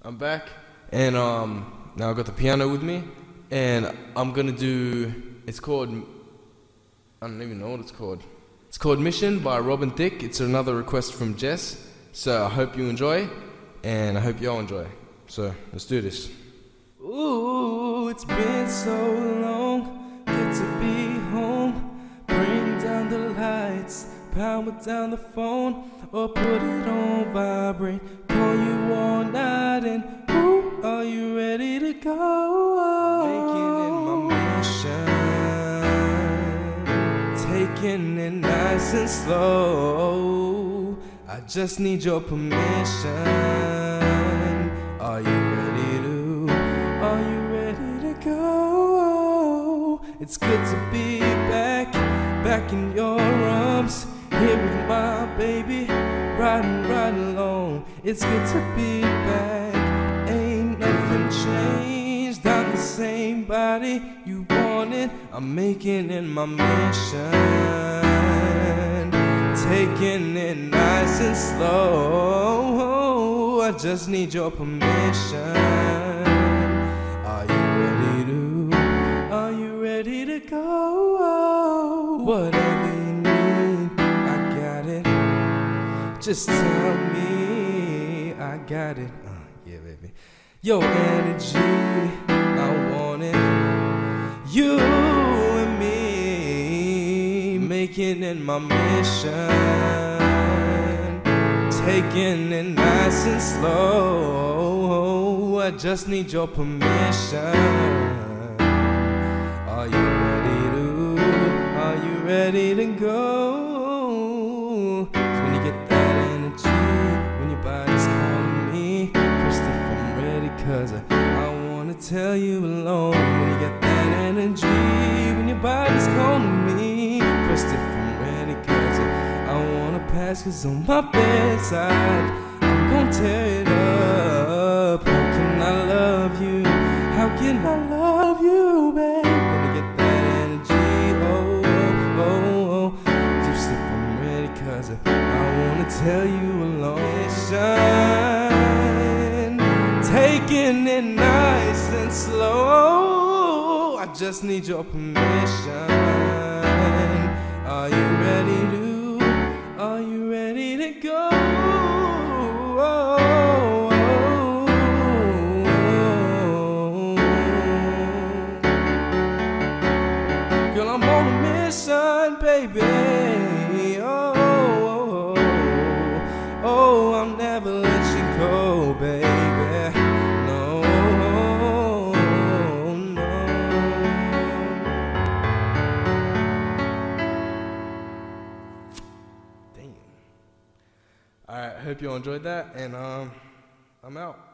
I'm back, and now I got the piano with me, and I'm gonna do. It's called. I don't even know what it's called. It's called Mission by Thicke. It's another request from Jess. So I hope you enjoy, and I hope y'all enjoy. So let's do this. Ooh, it's been so long. Good to be home. Bring down the lights, power down the phone, or put it on vibrate. Call you all night, and ooh, are you ready to go? Making it my mission, taking it nice and slow. I just need your permission. Are you ready to? Are you ready to go? It's good to be back in your arms, here with my baby, riding right along. It's good to be back, ain't nothing changed. I'm the same body you wanted. I'm making it my mission, taking it nice and slow. I just need your permission. Are you ready to? Are you ready to go? Whatever you need, I got it. Just tell me, I got it. Yeah, baby. Your energy, I want it. You and me, making it my mission, taking it nice and slow. I just need your permission. Are you ready to? Are you ready to go? 'Cause when you get that energy, when your body's calling me, first if I'm ready, 'cause I wanna tell you alone. When you get that energy, when your body's calling me, first if I'm ready, 'cause I wanna pass, 'cause on my bedside I'm gonna tear it up. How can I love you? How can I love you, babe? When you get that energy, just if I'm ready, 'cause I wanna tell you alone. Shine, taking it nice and slow. I just need your permission. Are you ready to? Are you ready to go? Girl, I'm on a mission, baby. Oh, I'll never let you go, baby. No, no. Damn. Alright, hope you all enjoyed that, and I'm out.